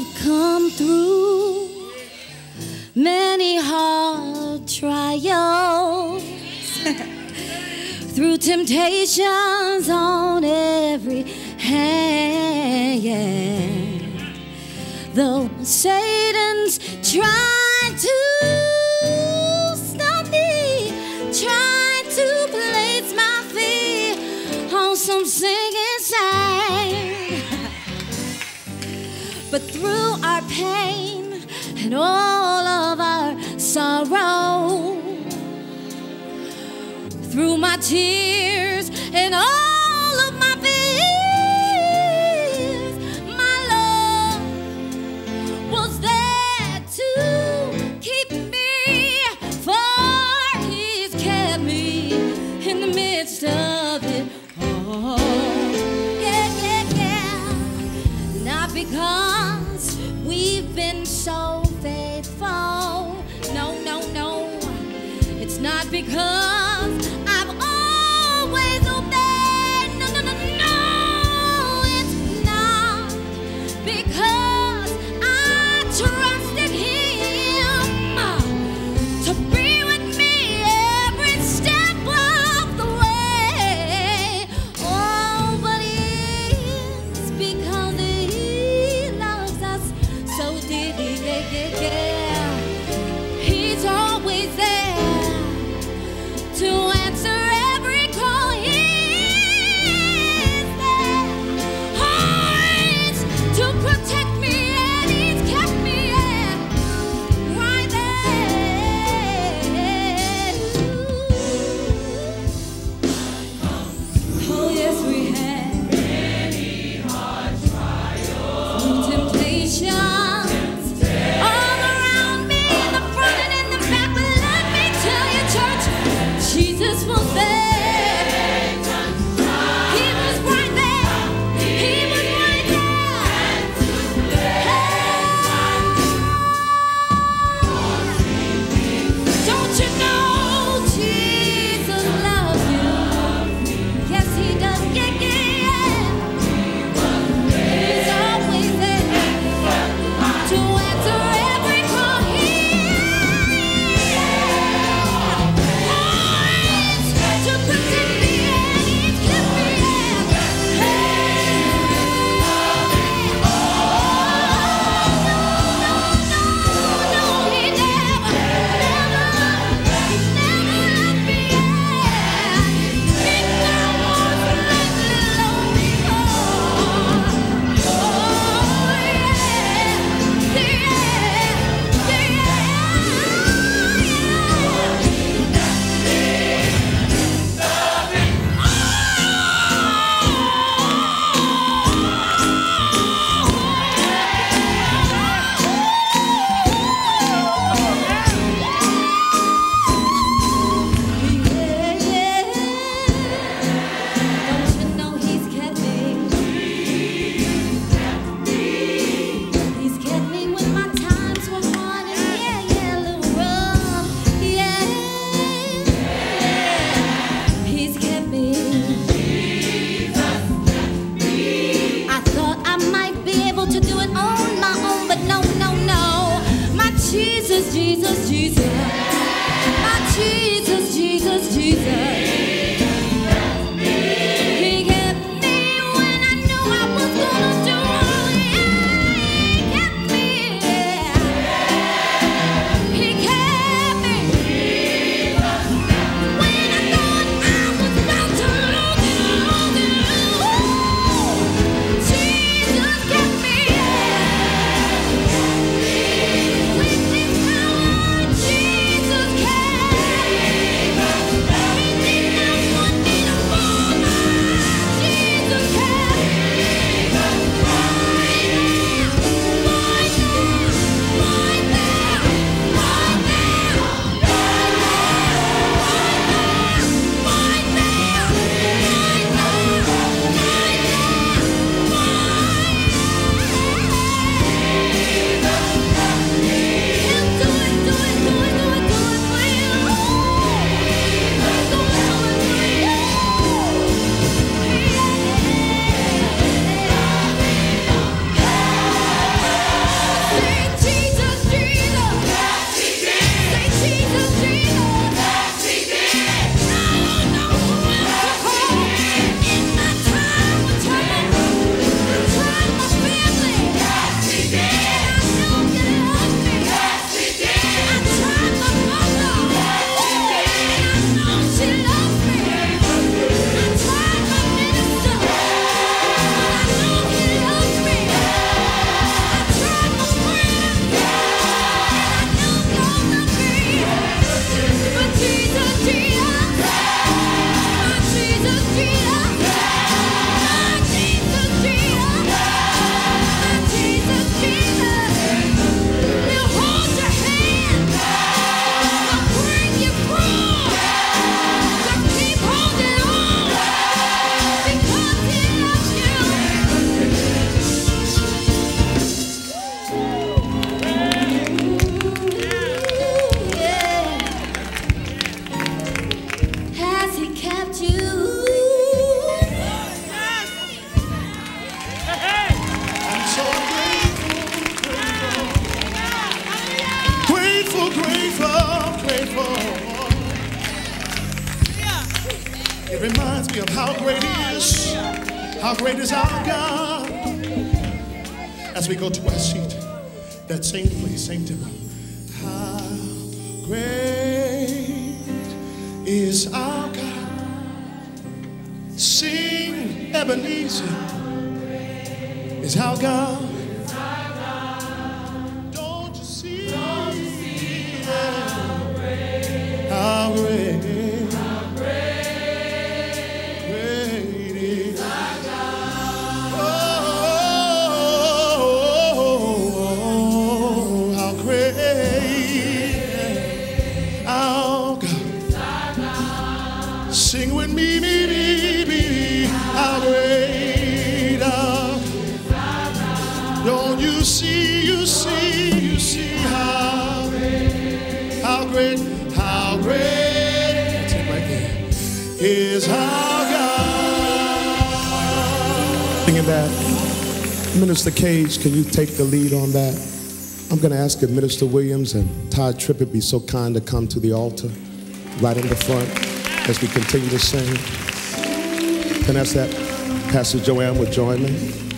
have come through many hard trials, through temptations on every hand. Though Satan's trying to stop me, trying to place my feet on some sinking sand. But through our pain and all of our sorrow, through my tears and all of my fears, my Lord was there to keep me, for He's kept me in the midst of it all. Yeah, yeah, yeah. Not because we've been so faithful. No, no, no. It's not because I've always obeyed. No, no, no, no. It's not because I trusted Him to be with me every step of the way. Oh, but it's because He loves us so dearly. Yeah, yeah, yeah. He's always there to answer every call. He's there always to protect me, and He's kept me right there. Oh, yes, we have many hard trials, temptations all around me, in the front and in the back. But let me tell you, church, Jesus was there. He was right there. He was right there. Don't you know Jesus loves you? Yes, He does. Yeah, yeah, yeah. He's always there to answer every call. To protect me, and He's kept me. No, He never left me. He never Don't you know He's kept me? He's kept me when my times were hard and a little rough. Yeah, He's kept me. I thought I might be able to do it on my own, but no, no, no. My Jesus, Jesus, Jesus. My Jesus, Jesus, Jesus. He kept me when I knew I was gonna do wrong. He kept me. He kept me when I thought I was about to lose it. Jesus kept me. With His power, Jesus kept me. It reminds me of how great He is. How great is our God. As we go to our seat, that same place, same tempo. How great is our God. Sing, Ebenezer, is our God. Don't you see how great, how great is our God. Oh, how great our God. Sing with me, how great our God. Don't you see, you see how great, how great, how great, that's it right there, is our God. Singing that. Minister Cage, can you take the lead on that? I'm going to ask if Minister Williams and Todd Trippett be so kind to come to the altar right in the front as we continue to sing. And that's that. Pastor Joanne would join me.